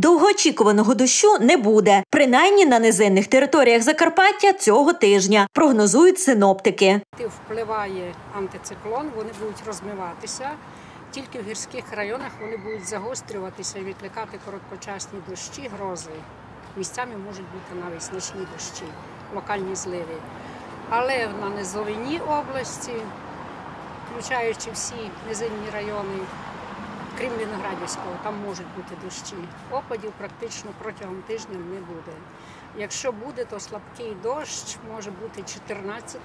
Довгоочікуваного дощу не буде, принаймні на низинних територіях Закарпаття цього тижня, прогнозують синоптики. Впливає антициклон, вони будуть розмиватися. Тільки в гірських районах вони будуть загострюватися і викликати короткочасні дощі, грози. Місцями можуть бути навіть значні дощі, локальні зливи. Але на низовині області, включаючи всі низинні райони, крім Виноградівського, там можуть бути дощі. Опадів практично протягом тижня не буде. Якщо буде, то слабкий дощ може бути 14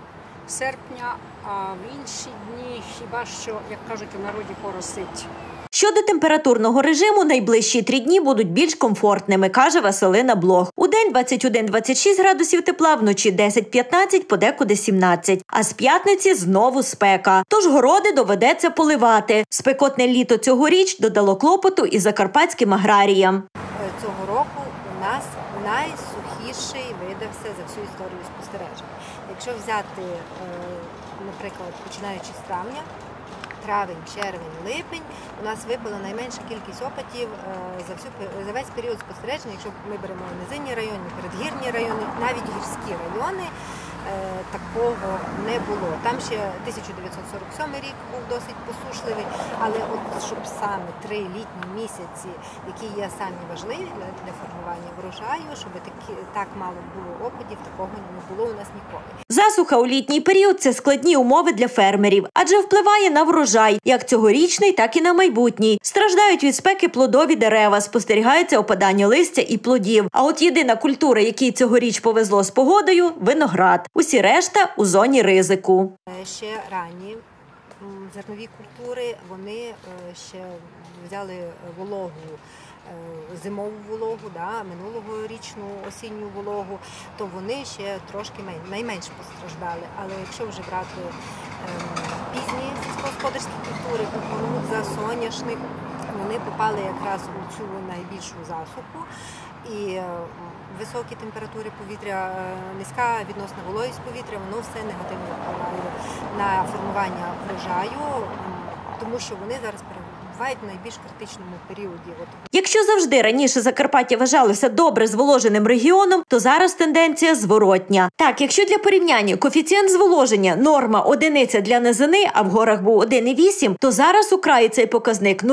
серпня, а в інші дні хіба що, як кажуть у народі, поросить. Щодо температурного режиму, найближчі 3 дні будуть більш комфортними, каже Василина Блох. Удень 21-26 градусів тепла, вночі 10-15, подекуди 17. А з п'ятниці знову спека. Тож городи доведеться поливати. Спекотне літо цьогоріч додало клопоту і закарпатським аграріям. Цього року у нас найсухіший видався за всю історію спостережень. Якщо взяти, наприклад, починаючи з травня, травень, червень, липень, у нас випала найменша кількість опадів за весь період спостережень. Якщо ми беремо низинні райони, передгірні райони, навіть гірські райони, такого не було. Там ще 1947 рік був досить посушливий, але от щоб саме 3 літні місяці, які є самі важливі для формування врожаю, щоб так мало було опадів, такого не було у нас ніколи. Засуха у літній період – це складні умови для фермерів, адже впливає на врожай, як цьогорічний, так і на майбутній. Страждають від спеки плодові дерева, спостерігається опадання листя і плодів. А от єдина культура, якій цьогоріч повезло з погодою – виноград. Усі решта у зоні ризику. Ще ранні зернові культури, вони ще взяли вологу, зимову вологу, минулогорічну осінню вологу, то вони ще трошки найменш постраждали. Але якщо вже брати пізні сільськогосподарські культури, кукурудза, соняшник, вони попали якраз у цю найбільшу засуху. І високі температури повітря, низька відносна вологість повітря, воно все негативно впливає на формування врожаю, тому що вони зараз перебувають в найбільш критичному періоді. Якщо завжди раніше Закарпаття вважалося добре зволоженим регіоном, то зараз тенденція зворотня. Так, якщо для порівняння коефіцієнт зволоження норма 1 для низини, а в горах був 1,8, то зараз у краї цей показник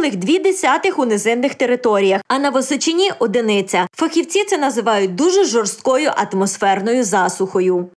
0,2 у низинних територіях, а на Височині – 1. Фахівці це називають дуже жорсткою атмосферною засухою.